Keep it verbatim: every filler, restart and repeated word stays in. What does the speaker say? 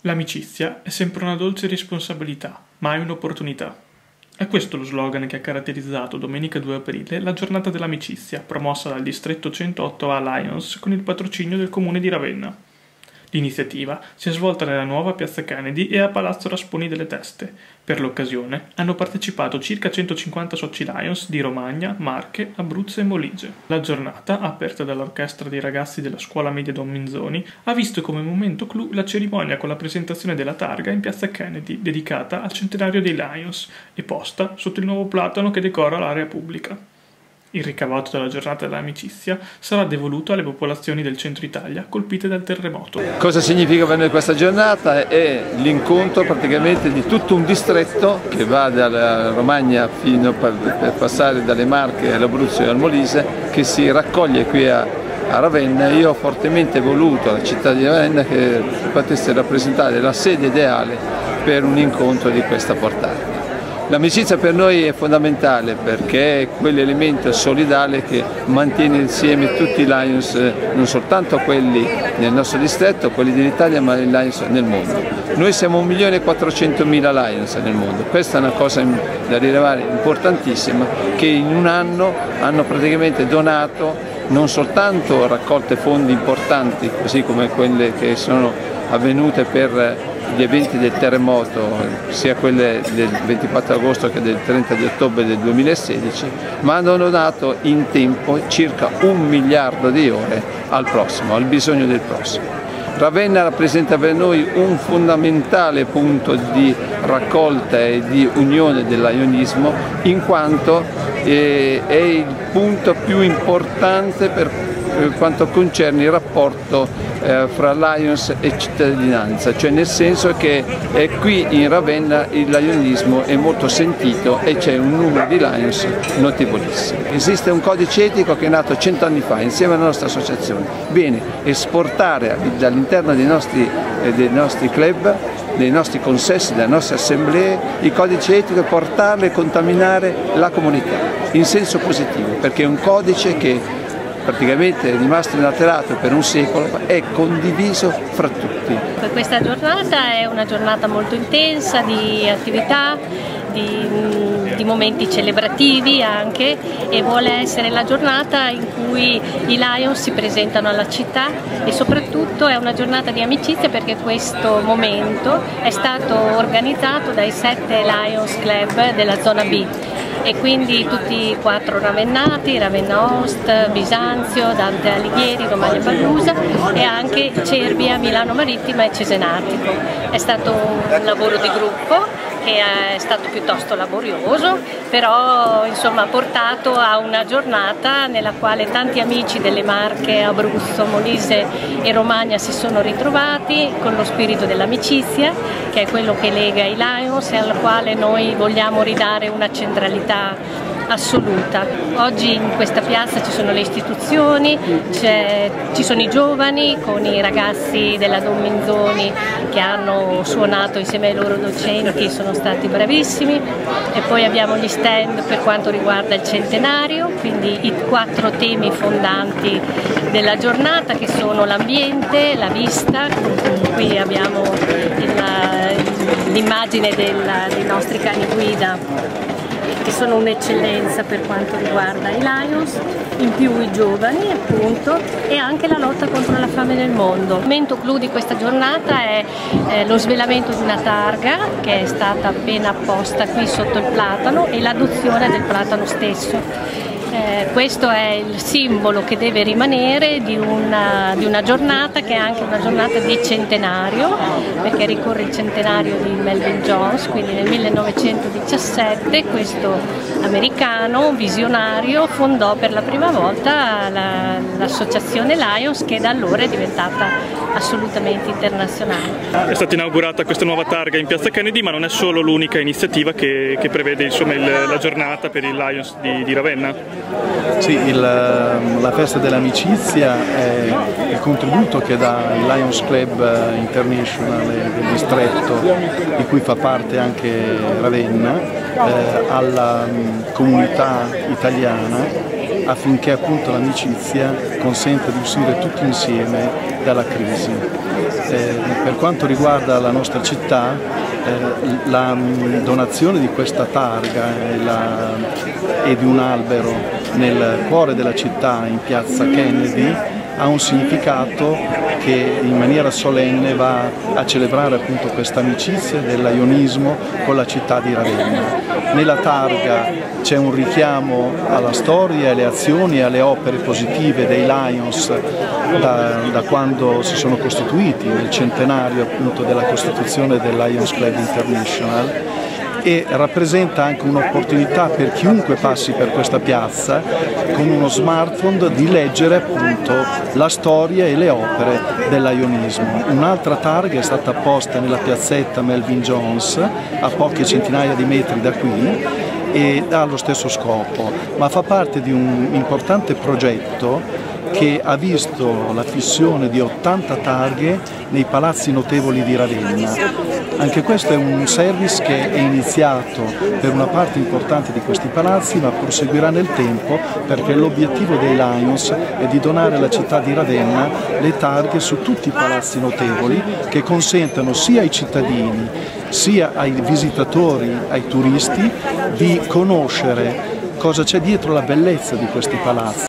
L'amicizia è sempre una dolce responsabilità, mai un'opportunità. È questo lo slogan che ha caratterizzato domenica due aprile la giornata dell'amicizia, promossa dal distretto centootto A Lions con il patrocinio del comune di Ravenna. L'iniziativa si è svolta nella nuova piazza Kennedy e a Palazzo Rasponi delle Teste. Per l'occasione hanno partecipato circa centocinquanta soci Lions di Romagna, Marche, Abruzzo e Molise. La giornata, aperta dall'orchestra dei ragazzi della scuola media Don Minzoni, ha visto come momento clou la cerimonia con la presentazione della targa in piazza Kennedy, dedicata al centenario dei Lions e posta sotto il nuovo platano che decora l'area pubblica. Il ricavato della giornata dell'amicizia sarà devoluto alle popolazioni del centro Italia colpite dal terremoto. Cosa significa per noi questa giornata? È l'incontro praticamente di tutto un distretto che va dalla Romagna fino per, per passare dalle Marche all'Abruzzo e al Molise, che si raccoglie qui a, a Ravenna. Io ho fortemente voluto alla città di Ravenna che potesse rappresentare la sede ideale per un incontro di questa portata. L'amicizia per noi è fondamentale perché è quell'elemento solidale che mantiene insieme tutti i Lions, non soltanto quelli nel nostro distretto, quelli dell'Italia, ma i Lions nel mondo. Noi siamo un milione e quattrocentomila Lions nel mondo, questa è una cosa da rilevare importantissima, che in un anno hanno praticamente donato non soltanto raccolte fondi importanti, così come quelle che sono avvenute per gli eventi del terremoto, sia quelle del ventiquattro agosto che del trenta di ottobre del duemilasedici, ma hanno dato in tempo circa un miliardo di ore al prossimo, al bisogno del prossimo. Ravenna rappresenta per noi un fondamentale punto di raccolta e di unione del lionismo, in quanto è il punto più importante per quanto concerne il rapporto eh, fra Lions e cittadinanza, cioè nel senso che eh, qui in Ravenna il lionismo è molto sentito e c'è un numero di Lions notevolissimo. Esiste un codice etico che è nato cento anni fa insieme alla nostra associazione. Bene, esportare dall'interno dei nostri, eh, dei nostri club, dei nostri consessi, delle nostre assemblee, il codice etico e portarlo e contaminare la comunità in senso positivo, perché è un codice che praticamente è rimasto inalterato per un secolo, è condiviso fra tutti. Questa giornata è una giornata molto intensa di attività, di, di momenti celebrativi anche, e vuole essere la giornata in cui i Lions si presentano alla città, e soprattutto è una giornata di amicizia perché questo momento è stato organizzato dai sette Lions Club della zona B. E quindi tutti e quattro ravennati, Ravenna Ost, Bisanzio, Dante Alighieri, Romagna Pallusa e anche Cervia, Milano Marittima e Cesenatico. È stato un lavoro di gruppo che è stato piuttosto laborioso, però insomma ha portato a una giornata nella quale tanti amici delle Marche, Abruzzo, Molise e Romagna si sono ritrovati con lo spirito dell'amicizia, che è quello che lega i Lions e al quale noi vogliamo ridare una centralità assoluta. Oggi in questa piazza ci sono le istituzioni, ci sono i giovani con i ragazzi della Don Minzoni che hanno suonato insieme ai loro docenti, sono stati bravissimi, e poi abbiamo gli stand per quanto riguarda il centenario, quindi i quattro temi fondanti della giornata che sono l'ambiente, la vista, qui abbiamo l'immagine dei nostri cani guida che sono un'eccellenza per quanto riguarda i Lions, in più i giovani appunto, e anche la lotta contro la fame nel mondo. Il momento clou di questa giornata è eh, lo svelamento di una targa che è stata appena apposta qui sotto il platano e l'adozione del platano stesso. Eh, questo è il simbolo che deve rimanere di una, di una giornata che è anche una giornata di centenario, perché ricorre il centenario di Melvin Jones, quindi nel millenovecentodiciassette questo americano visionario fondò per la prima volta l'associazione la, Lions, che da allora è diventata assolutamente internazionale. È stata inaugurata questa nuova targa in piazza Kennedy, ma non è solo l'unica iniziativa che, che prevede insomma, il, la giornata per i Lions di, di Ravenna. Sì, il, la festa dell'amicizia è il contributo che dà il Lions Club International del distretto, di cui fa parte anche Ravenna, eh, alla comunità italiana affinché appunto l'amicizia consenta di uscire tutti insieme dalla crisi. Eh, per quanto riguarda la nostra città, eh, la donazione di questa targa e, la, e di un albero nel cuore della città in piazza Kennedy ha un significato che in maniera solenne va a celebrare appunto questa amicizia dell'ionismo con la città di Ravenna. Nella targa c'è un richiamo alla storia, alle azioni e alle opere positive dei Lions da, da quando si sono costituiti, nel centenario appunto della costituzione del Lions Club International, e rappresenta anche un'opportunità per chiunque passi per questa piazza con uno smartphone di leggere appunto la storia e le opere dell'ionismo. Un'altra targa è stata posta nella piazzetta Melvin Jones a poche centinaia di metri da qui e ha lo stesso scopo, ma fa parte di un importante progetto che ha visto la fissione di ottanta targhe nei palazzi notevoli di Ravenna. Anche questo è un service che è iniziato per una parte importante di questi palazzi, ma proseguirà nel tempo perché l'obiettivo dei Lions è di donare alla città di Ravenna le targhe su tutti i palazzi notevoli che consentano sia ai cittadini sia ai visitatori, ai turisti di conoscere cosa c'è dietro la bellezza di questi palazzi.